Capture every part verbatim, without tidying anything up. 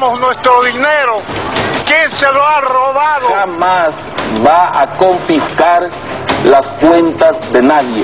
queremos nuestro dinero. ¿Quién se lo ha robado? Jamás va a confiscar las cuentas de nadie.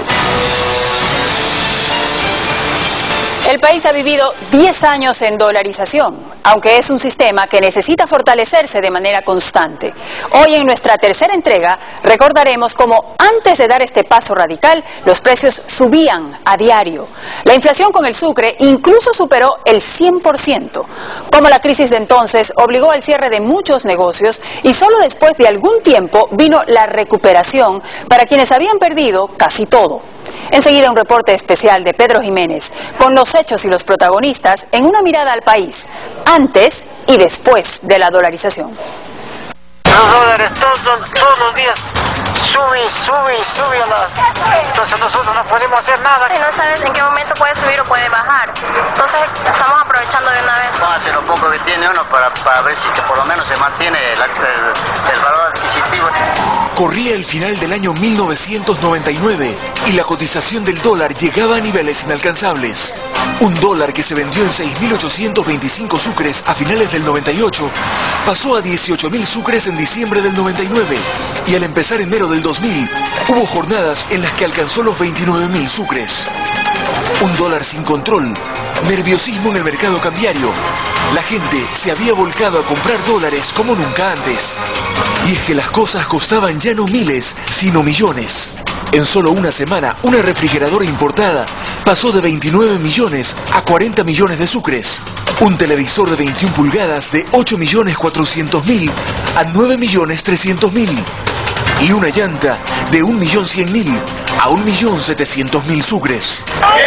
El país ha vivido diez años en dolarización, aunque es un sistema que necesita fortalecerse de manera constante. Hoy, en nuestra tercera entrega, recordaremos cómo antes de dar este paso radical, los precios subían a diario. La inflación con el sucre incluso superó el cien por ciento. Cómo la crisis de entonces obligó al cierre de muchos negocios y solo después de algún tiempo vino la recuperación para quienes habían perdido casi todo. Enseguida un reporte especial de Pedro Jiménez con los hechos y los protagonistas en una mirada al país antes y después de la dolarización. Los dólares todos, todos los días sube y sube y sube a las... Entonces nosotros no podemos hacer nada. No sabes en qué momento puede subir o puede bajar. Entonces estamos aprovechando de una vez. Vamos a hacer lo poco que tiene uno para, para ver si que por lo menos se mantiene el, el, el valor adquisitivo. Corría el final del año mil novecientos noventa y nueve y la cotización del dólar llegaba a niveles inalcanzables. Un dólar que se vendió en seis mil ochocientos veinticinco sucres a finales del noventa y ocho pasó a dieciocho mil sucres en diciembre del noventa y nueve y al empezar enero del dos mil hubo jornadas en las que alcanzó los veintinueve mil sucres. Un dólar sin control, nerviosismo en el mercado cambiario. La gente se había volcado a comprar dólares como nunca antes. Y es que las cosas costaban ya no miles, sino millones. En solo una semana, una refrigeradora importada pasó de veintinueve millones a cuarenta millones de sucres. Un televisor de veintiuna pulgadas de ocho millones cuatrocientos mil a nueve millones trescientos mil. Y una llanta de un millón cien mil a un millón setecientos mil sucres.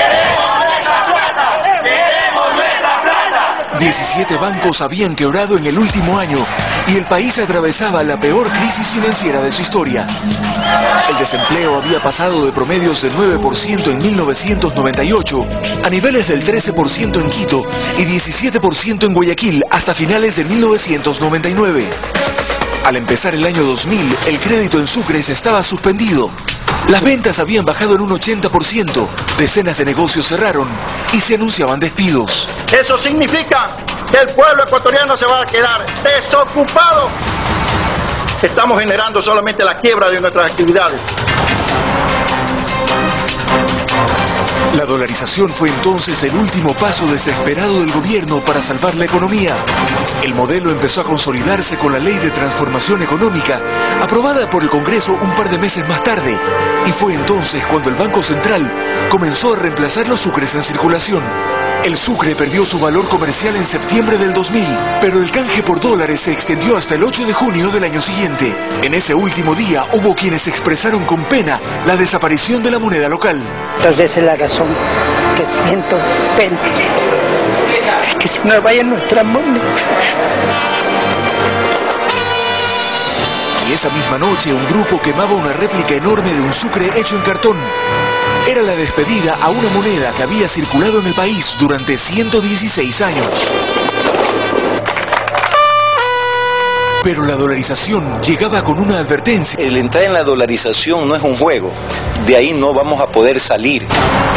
diecisiete bancos habían quebrado en el último año y el país atravesaba la peor crisis financiera de su historia. El desempleo había pasado de promedios del nueve por ciento en mil novecientos noventa y ocho a niveles del trece por ciento en Quito y diecisiete por ciento en Guayaquil hasta finales de mil novecientos noventa y nueve. Al empezar el año dos mil, el crédito en sucres estaba suspendido. Las ventas habían bajado en un ochenta por ciento, decenas de negocios cerraron y se anunciaban despidos. Eso significa que el pueblo ecuatoriano se va a quedar desocupado. Estamos generando solamente la quiebra de nuestras actividades. La dolarización fue entonces el último paso desesperado del gobierno para salvar la economía. El modelo empezó a consolidarse con la Ley de Transformación Económica, aprobada por el Congreso un par de meses más tarde. Y fue entonces cuando el Banco Central comenzó a reemplazar los sucres en circulación. El sucre perdió su valor comercial en septiembre del dos mil, pero el canje por dólares se extendió hasta el ocho de junio del año siguiente. En ese último día hubo quienes expresaron con pena la desaparición de la moneda local. Entonces esa es la razón que siento pena, que se nos vaya nuestra moneda. Y esa misma noche un grupo quemaba una réplica enorme de un sucre hecho en cartón. Era la despedida a una moneda que había circulado en el país durante ciento dieciséis años. Pero la dolarización llegaba con una advertencia. El entrar en la dolarización no es un juego. De ahí no vamos a poder salir.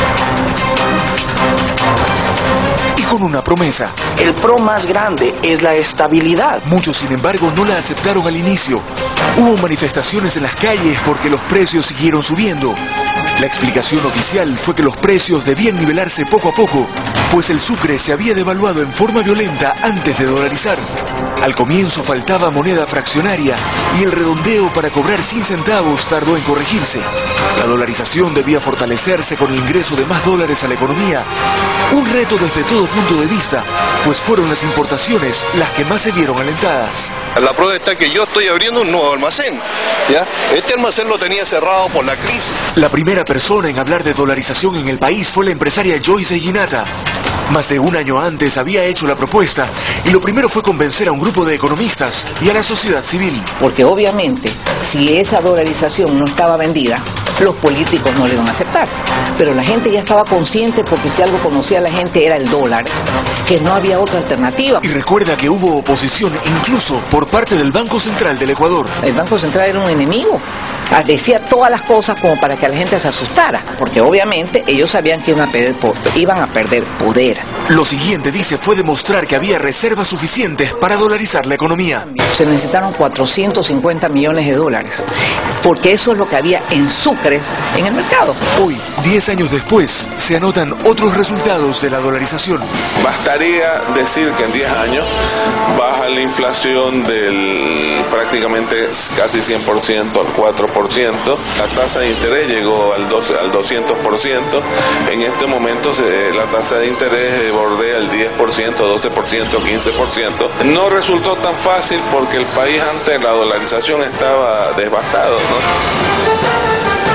Y con una promesa. El pro más grande es la estabilidad. Muchos, sin embargo, no la aceptaron al inicio. Hubo manifestaciones en las calles porque los precios siguieron subiendo. La explicación oficial fue que los precios debían nivelarse poco a poco, pues el sucre se había devaluado en forma violenta antes de dolarizar. Al comienzo faltaba moneda fraccionaria y el redondeo para cobrar sin centavos tardó en corregirse. La dolarización debía fortalecerse con el ingreso de más dólares a la economía. Un reto desde todo punto de vista, pues fueron las importaciones las que más se vieron alentadas. La prueba está que yo estoy abriendo un nuevo almacén, ¿ya? Este almacén lo tenía cerrado por la crisis. La primera persona en hablar de dolarización en el país fue la empresaria Joyce Ginata. Más de un año antes había hecho la propuesta y lo primero fue convencer a un grupo de economistas y a la sociedad civil. Porque obviamente, si esa dolarización no estaba vendida, los políticos no le iban a aceptar. Pero la gente ya estaba consciente, porque si algo conocía la gente era el dólar, que no había otra alternativa. Y recuerda que hubo oposición incluso por parte del Banco Central del Ecuador. El Banco Central era un enemigo. decía todas las cosas como para que la gente se asustara, porque obviamente ellos sabían que iban a perder, iban a perder poder. Lo siguiente, dice, fue demostrar que había reservas suficientes para dolarizar la economía. Se necesitaron cuatrocientos cincuenta millones de dólares, porque eso es lo que había en sucres en el mercado. Hoy, diez años después, se anotan otros resultados de la dolarización. Bastaría decir que en diez años baja la inflación del prácticamente casi cien por ciento al cuatro por ciento. La tasa de interés llegó al doce, al doscientos por ciento. En este momento se, la tasa de interés bordea el diez por ciento, doce por ciento, quince por ciento. No resultó tan fácil porque el país antes de la dolarización estaba devastado, ¿no?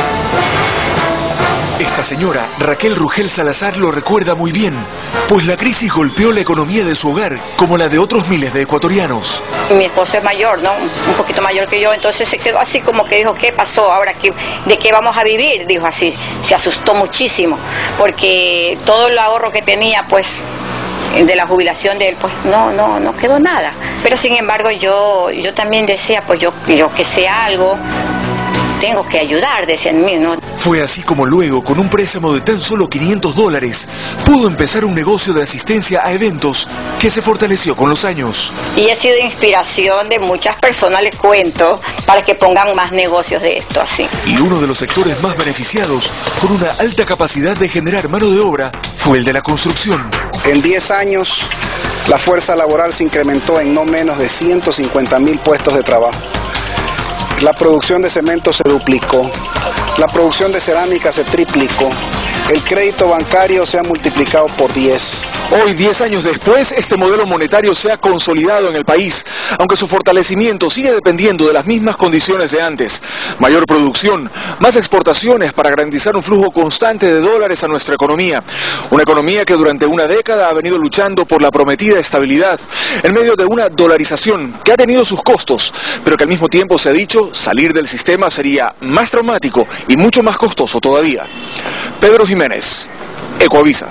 Esta señora, Raquel Rugel Salazar, lo recuerda muy bien, pues la crisis golpeó la economía de su hogar, como la de otros miles de ecuatorianos. Mi esposo es mayor, ¿no? Un poquito mayor que yo, entonces se quedó así como que dijo, ¿qué pasó? Ahora, ¿qué, ¿de qué vamos a vivir? Dijo así, se asustó muchísimo, porque todo el ahorro que tenía, pues, de la jubilación de él, pues no, no, no quedó nada. Pero sin embargo yo, yo también decía, pues yo, yo que sea algo, tengo que ayudar, decía en mí, ¿no? Fue así como luego, con un préstamo de tan solo quinientos dólares, pudo empezar un negocio de asistencia a eventos que se fortaleció con los años. Y he sido inspiración de muchas personas, les cuento, para que pongan más negocios de esto así. Y uno de los sectores más beneficiados, con una alta capacidad de generar mano de obra, fue el de la construcción. En diez años, la fuerza laboral se incrementó en no menos de ciento cincuenta mil puestos de trabajo. La producción de cemento se duplicó, la producción de cerámica se triplicó, el crédito bancario se ha multiplicado por diez. Hoy, diez años después, este modelo monetario se ha consolidado en el país, aunque su fortalecimiento sigue dependiendo de las mismas condiciones de antes. Mayor producción, más exportaciones para garantizar un flujo constante de dólares a nuestra economía. Una economía que durante una década ha venido luchando por la prometida estabilidad, en medio de una dolarización que ha tenido sus costos, pero que al mismo tiempo se ha dicho, salir del sistema sería más traumático y mucho más costoso todavía. Pedro Jiménez, Ecuavisa.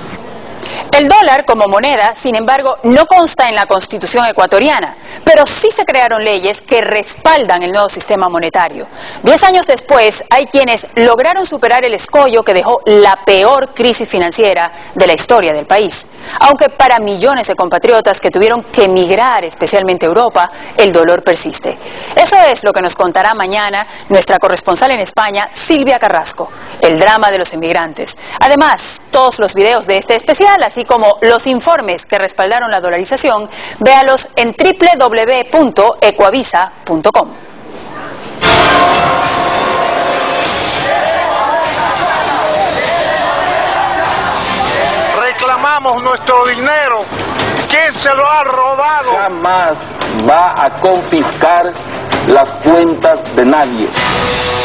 El dólar como moneda, sin embargo, no consta en la Constitución ecuatoriana, pero sí se crearon leyes que respaldan el nuevo sistema monetario. Diez años después, hay quienes lograron superar el escollo que dejó la peor crisis financiera de la historia del país. Aunque para millones de compatriotas que tuvieron que emigrar, especialmente a Europa, el dolor persiste. Eso es lo que nos contará mañana nuestra corresponsal en España, Silvia Carrasco, el drama de los emigrantes. Además, todos los videos de este especial, así como los informes que respaldaron la dolarización, véalos en doble u doble u doble u punto ecuavisa punto com. Reclamamos nuestro dinero. ¿Quién se lo ha robado? Jamás va a confiscar las cuentas de nadie.